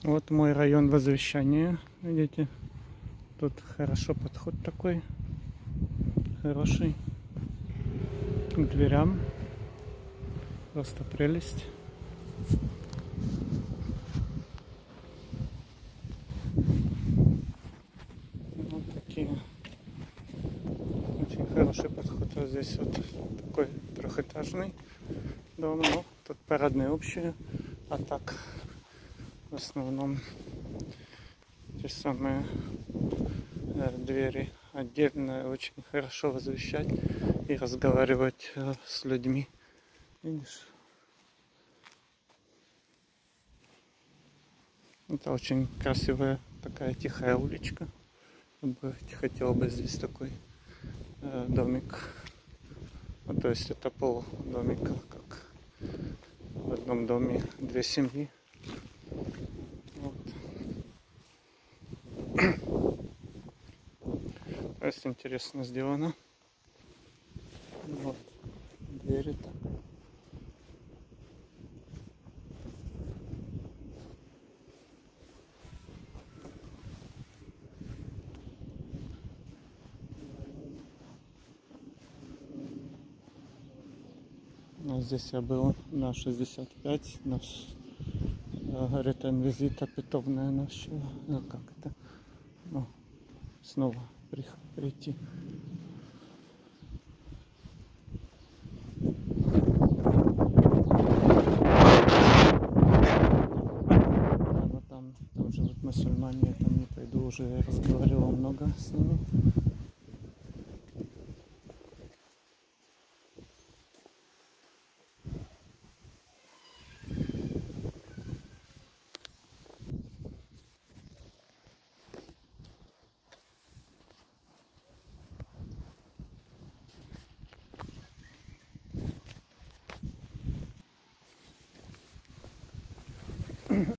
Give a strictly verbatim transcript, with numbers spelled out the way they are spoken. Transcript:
Вот мой район Возвещания. Видите, тут хорошо подход такой, хороший к дверям. Просто прелесть. Вот такие. Очень хороший подход. Вот здесь вот такой трехэтажный дом. Ну, тут парадные общие. А так в основном те самые э, двери отдельно. Очень хорошо возвещать и разговаривать э, с людьми. Видишь? Это очень красивая такая тихая уличка. Я бы хотел бы здесь такой э, домик. Ну, то есть это пол домика, как в одном доме две семьи. Вот. То есть интересно сделано. Вот двери-то. А здесь я был на шестьдесят пять, на говорит, визита питомная нашего. Ну как это? Ну, снова прийти. А вот там, там живут мусульмане, я там не пойду, уже разговаривал много с ними.